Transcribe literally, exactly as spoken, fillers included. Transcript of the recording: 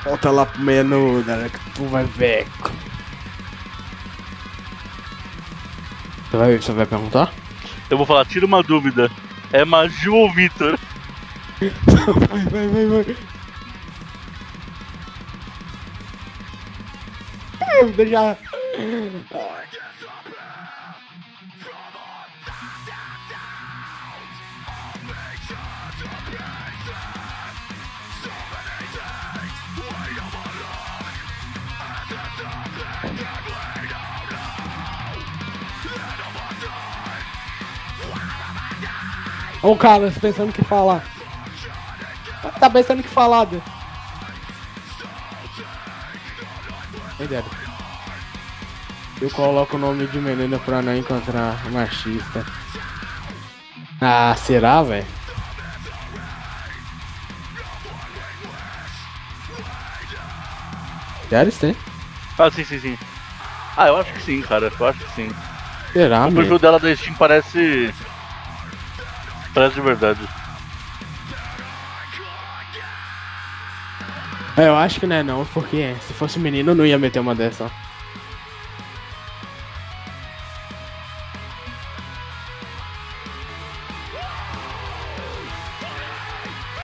Volta lá pro menu, né, que tu vai ver. Você vai, você vai perguntar? Eu vou falar, tira uma dúvida. É Maju ou Vitor? Vai, vai, vai, vai. Deixa. Ô, cara, você pensando que falar. Tá pensando que falar. Ei, Débora. Eu coloco o nome de menina pra não encontrar machista. Ah, será, velho? Sério, sim? Ah, sim, sim, sim. Ah, eu acho que sim, cara. Eu acho que sim. Será, O perfil meu? dela da Steam parece... Parece de verdade. É, eu acho que não é não, porque se fosse menino eu não ia meter uma dessa.